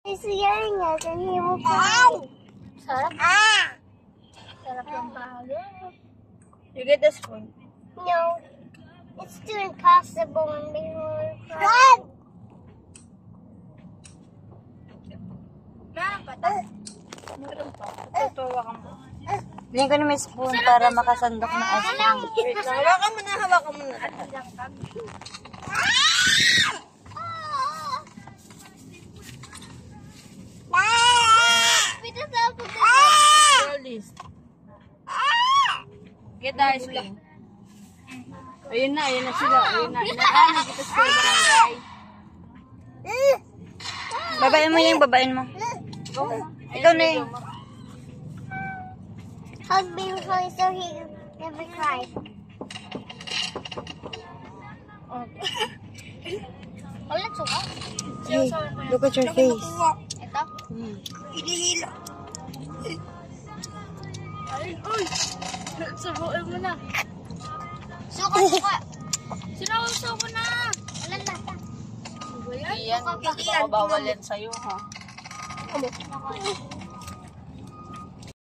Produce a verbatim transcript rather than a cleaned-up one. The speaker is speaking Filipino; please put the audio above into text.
He's hearing us and he will come. Sarap. Ah! Sarap yung palo. You get the spoon? No. It's too impossible when they were crying. Ma, patas. Tutuwa ka mo. Bigyan ko na may spoon para makasandok ng ice cream. Wait lang. Hawakan mo na, hawakan mo na. Get the ice cream. Ayun na, ayun na sila. Ayun na. Inaanan kita sa barangay. Babain mo yung babain mo. Ikaw na yun. Hug me before so he never cries. Wala suka. Hey, look at your face. Ito. Hmm. Hinihila. Ay, uy. Subuin mo na. Suka, suka. Sinawsaw ko na. Wala lasa. Ano ba yan? Iyan, baka bawal yan sa'yo, ha? Ako.